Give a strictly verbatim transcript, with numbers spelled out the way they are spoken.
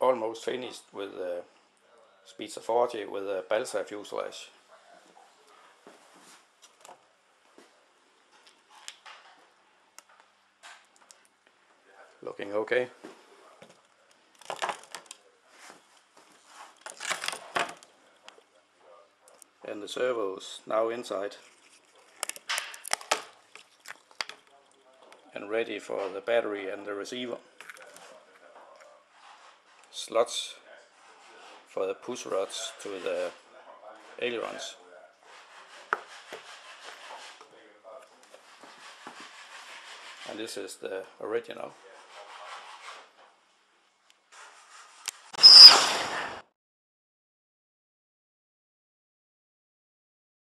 almost finished with the Speedster forty with a balsa fuselage. Looking okay. And the servos now inside and ready for the battery and the receiver. Slots for the push rods to the ailerons. And this is the original.